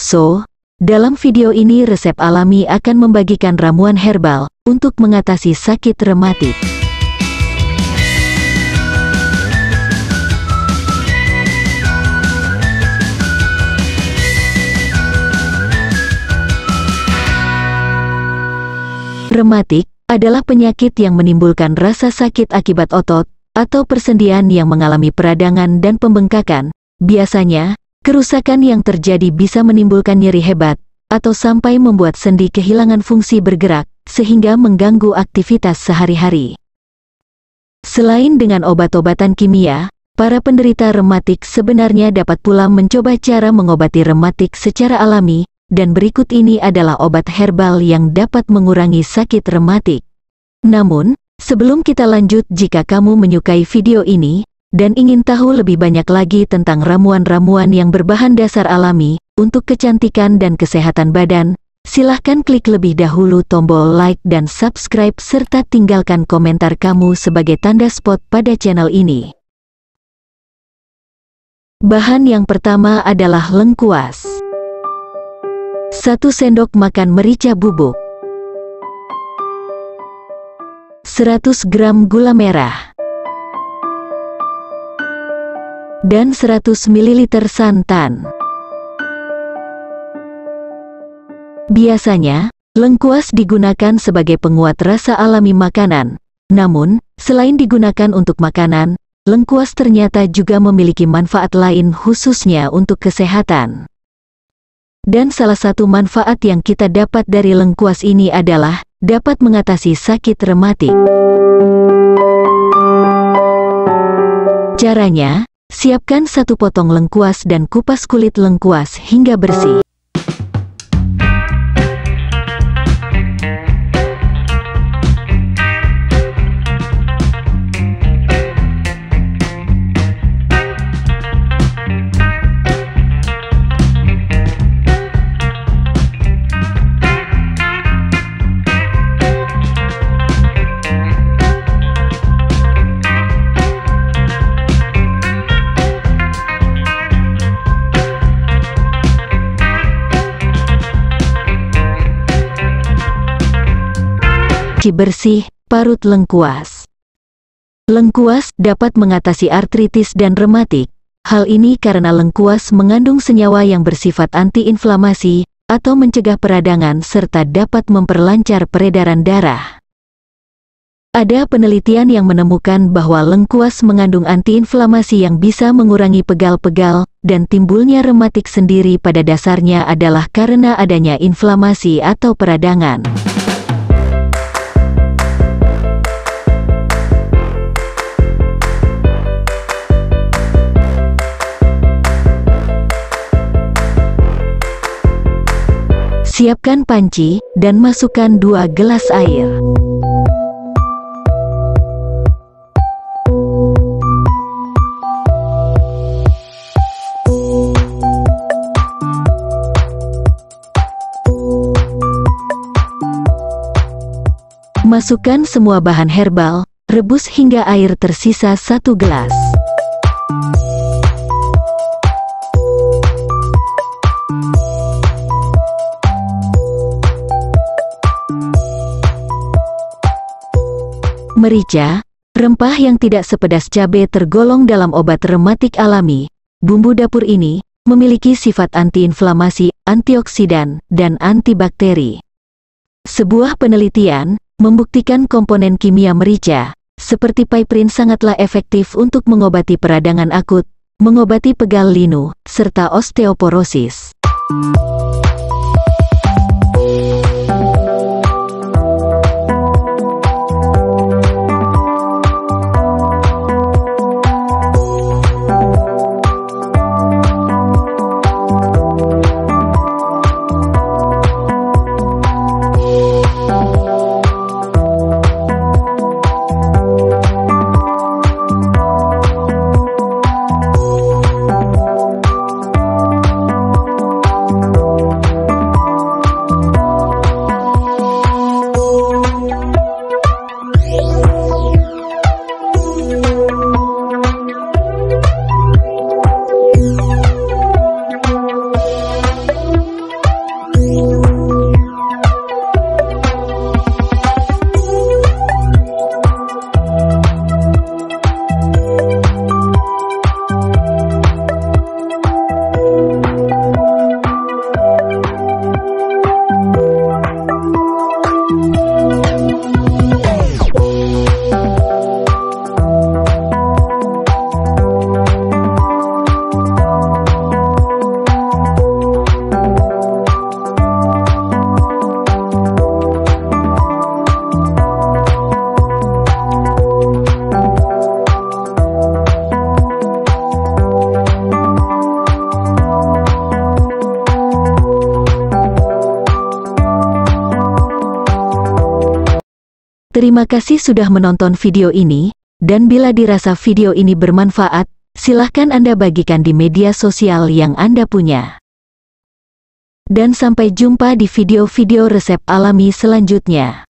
So, dalam video ini resep alami akan membagikan ramuan herbal untuk mengatasi sakit rematik. Rematik adalah penyakit yang menimbulkan rasa sakit akibat otot atau persendian yang mengalami peradangan dan pembengkakan. Biasanya, kerusakan yang terjadi bisa menimbulkan nyeri hebat atau sampai membuat sendi kehilangan fungsi bergerak sehingga mengganggu aktivitas sehari-hari. Selain dengan obat-obatan kimia, para penderita rematik sebenarnya dapat pula mencoba cara mengobati rematik secara alami. Dan berikut ini adalah obat herbal yang dapat mengurangi sakit rematik. Namun, sebelum kita lanjut, jika kamu menyukai video ini, dan ingin tahu lebih banyak lagi tentang ramuan-ramuan yang berbahan dasar alami, untuk kecantikan dan kesehatan badan, silahkan klik lebih dahulu tombol like dan subscribe serta tinggalkan komentar kamu sebagai tanda support pada channel ini. Bahan yang pertama adalah lengkuas. 1 sendok makan merica bubuk, 100 gram gula merah, dan 100 ml santan. Biasanya, lengkuas digunakan sebagai penguat rasa alami makanan. Namun, selain digunakan untuk makanan, lengkuas ternyata juga memiliki manfaat lain khususnya untuk kesehatan. Dan salah satu manfaat yang kita dapat dari lengkuas ini adalah dapat mengatasi sakit rematik. Caranya, siapkan 1 potong lengkuas dan kupas kulit lengkuas hingga bersih. Bersih, parut lengkuas. Lengkuas dapat mengatasi artritis dan rematik. Hal ini karena lengkuas mengandung senyawa yang bersifat antiinflamasi atau mencegah peradangan serta dapat memperlancar peredaran darah. Ada penelitian yang menemukan bahwa lengkuas mengandung antiinflamasi yang bisa mengurangi pegal-pegal, dan timbulnya rematik sendiri pada dasarnya adalah karena adanya inflamasi atau peradangan. Siapkan panci, dan masukkan 2 gelas air. Masukkan semua bahan herbal, rebus hingga air tersisa 1 gelas. Merica, rempah yang tidak sepedas cabai, tergolong dalam obat rematik alami. Bumbu dapur ini memiliki sifat antiinflamasi, antioksidan, dan antibakteri. Sebuah penelitian membuktikan komponen kimia merica, seperti piperin, sangatlah efektif untuk mengobati peradangan akut, mengobati pegal linu, serta osteoporosis. Terima kasih sudah menonton video ini, dan bila dirasa video ini bermanfaat, silahkan Anda bagikan di media sosial yang Anda punya. Dan sampai jumpa di video-video resep alami selanjutnya.